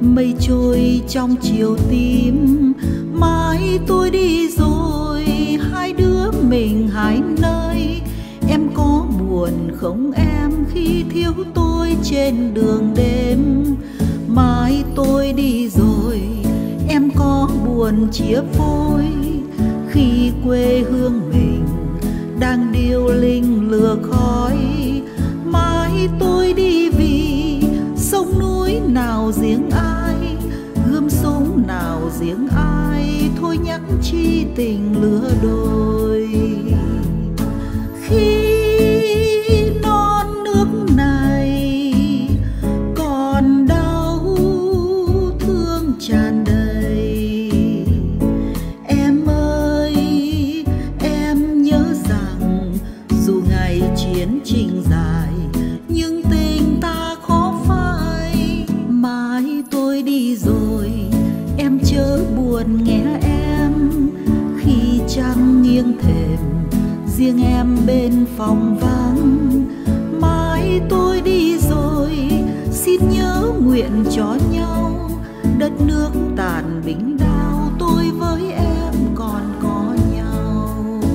Mây trôi trong chiều tím, mai tôi đi rồi, hai đứa mình hai nơi. Em có buồn không em khi thiếu tôi trên đường đêm? Mai tôi đi rồi, em có buồn chia phôi khi quê hương mình đang điêu linh lửa khói? Mai tôi đi vì sông núi nào riêng ai, gươm súng nào riêng ai, thôi nhắc chi tình lứa đôi. Khi non nước này còn đau thương tràn đầy, em ơi em nhớ rằng dù ngày chiến tranh dài nhưng tình ta khó phai. Mai tôi đi rồi em chớ buồn nghe em, khi trăng nghiêng thềm riêng em bên phòng vắng. Mai tôi đi rồi xin nhớ nguyện cho nhau, đất nước tàn binh đao tôi với em còn có nhau.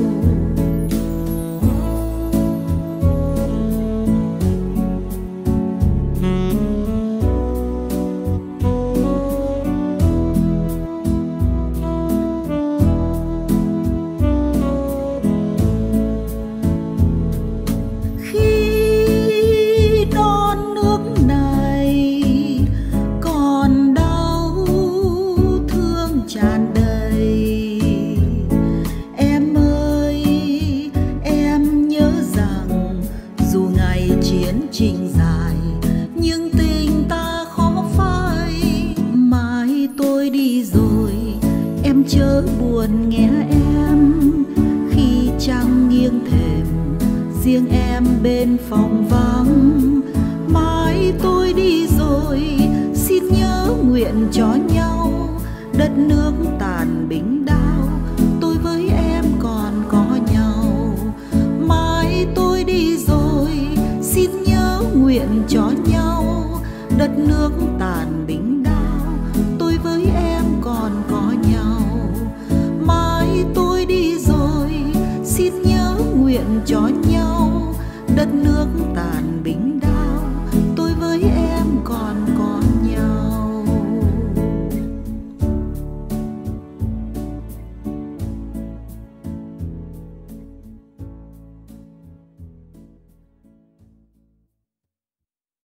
Trình dài nhưng tình ta khó phai. Mai tôi đi rồi em chớ buồn nghe em, khi trăng nghiêng thềm riêng em bên phòng vắng. Mai tôi đi rồi xin nhớ nguyện cho nhau, đất nước tàn binh đao tôi với em còn có nhau. Mai tôi đi rồi xin nhớ nguyện cho nhau, đất nước tàn